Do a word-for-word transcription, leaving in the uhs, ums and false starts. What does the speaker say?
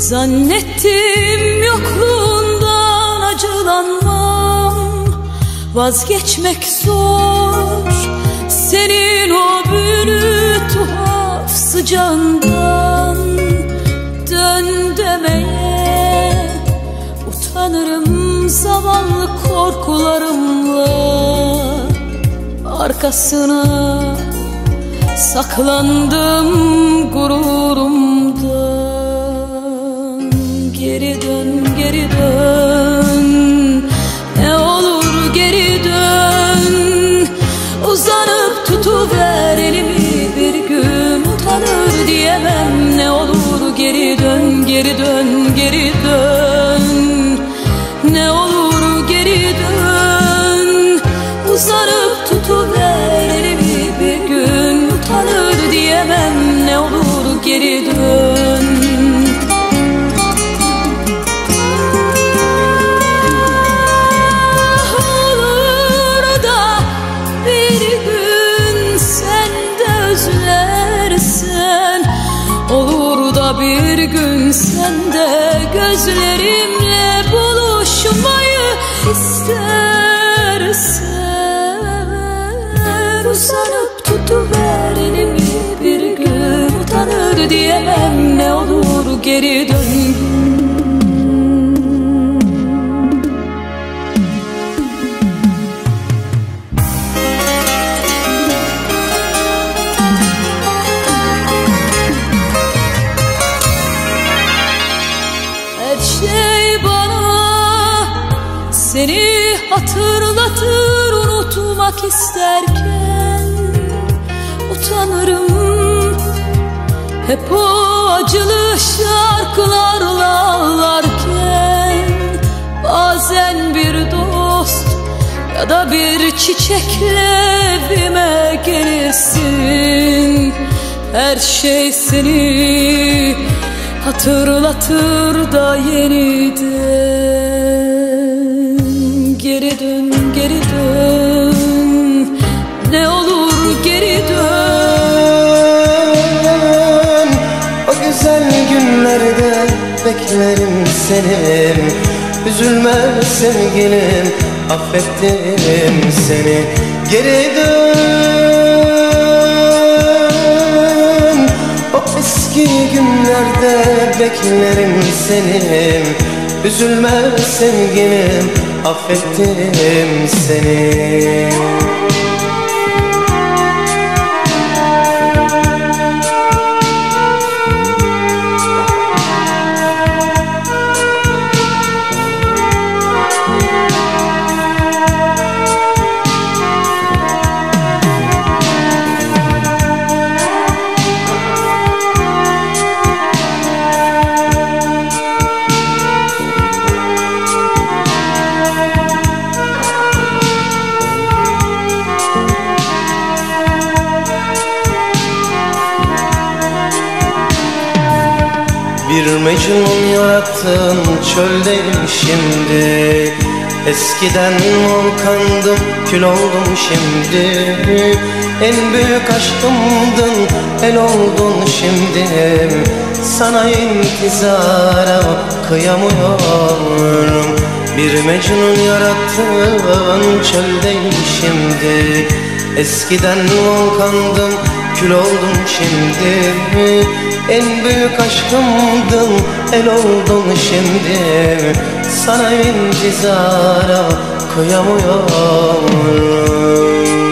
Zannettim yokluğundan acılanmam, vazgeçmek zor senin o büyülü tuhaf sıcağından. Dön demeye utanırım zavallı korkularımla, arkasına saklandım gururumdan. Geri dön, geri dön, ne olur geri dön. Uzanıp tutuver elimi, bir gün utanır diyemem. Ne olur geri dön, geri dön, geri dön. Ne olur geri dön. Uzanıp tutuver elimi, bir gün utanır diyemem. Ne olur geri dön. Olur da bir gün sen de gözlerimle buluşmayı istersen. Uzanıp tutuver elimi, bir gün utanır diyemem. Ne olur geri dön. Seni hatırlatır unutmak isterken utanırım. Hep o acılı şarkılarla ağlarken, bazen bir dost ya da bir çiçekle evime gelirsin. Her şey seni hatırlatır da yeniden. Geri dön, geri dön, ne olur geri dön. O güzel günlerde beklerim seni. Üzülme sevgilim, affettim seni. Geri dön. O eski günlerde beklerim seni. Üzülme sevgilim, affettim seni. Bir Mecnun yarattın çöldeyim şimdi. Eskiden volkandım, kül oldum şimdi. En büyük aşkımdın, el oldun şimdi. Sana intizara kıyamıyorum. Bir Mecnun yarattın çöldeyim şimdi. Eskiden volkandım, kül oldum şimdi. En büyük aşkımdın, el oldun şimdi. Sana intizara kıyamıyorum.